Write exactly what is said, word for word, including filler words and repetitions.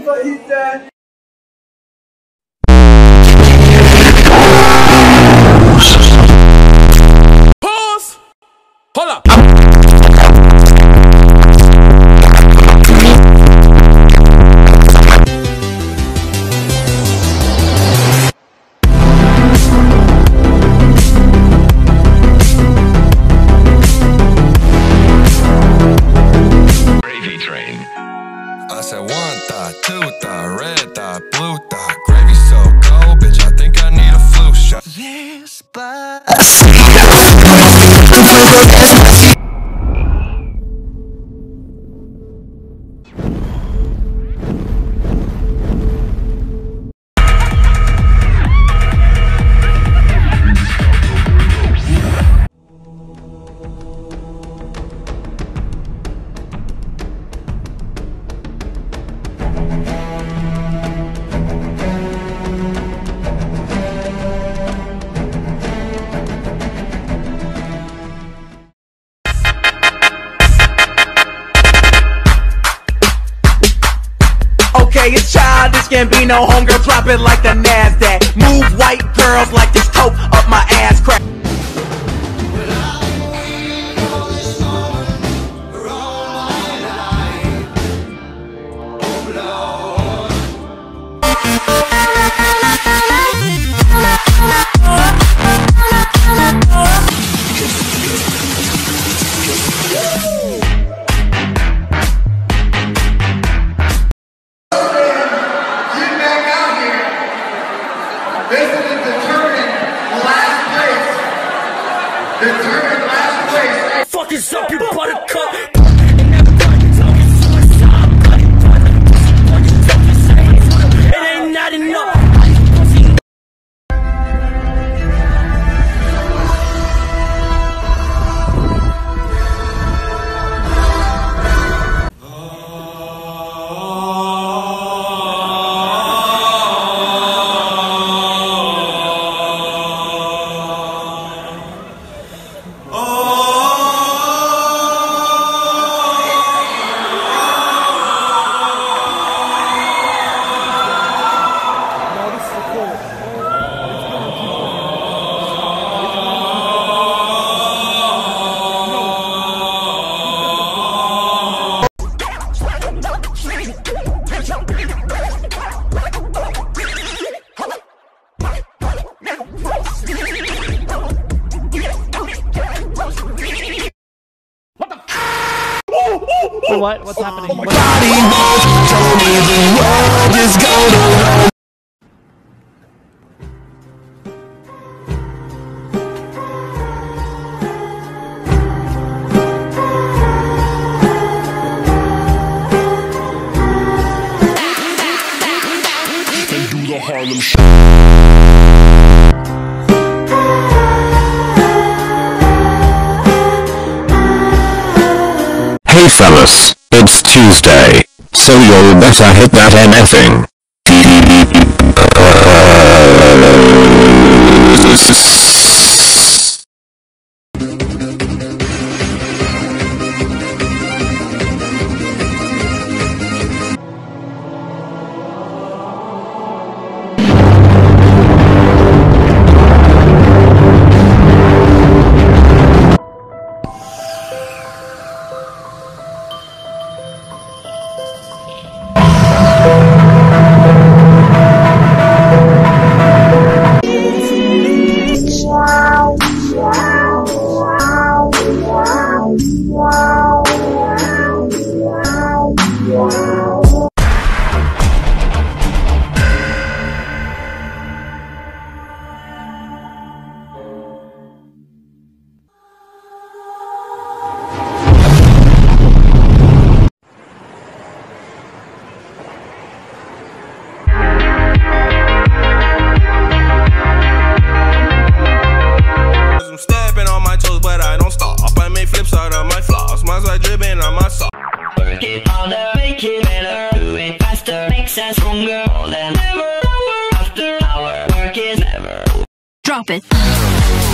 what he said. Pause! Hold up! I said one thought, two thought, red thought, blue thought, gravy so cold, bitch, I think I need a flu shot. Okay, it's childish, can't be no homegirl, drop it like the NASDAQ. Move white girls like this coke up my ass crack. Determined last place. Fucking suck, you buttercup! It ain't not enough! What? What's happening? What's do the Harlem Shake. Hey fellas, it's Tuesday, so you'll better hit that MFing. Drop it.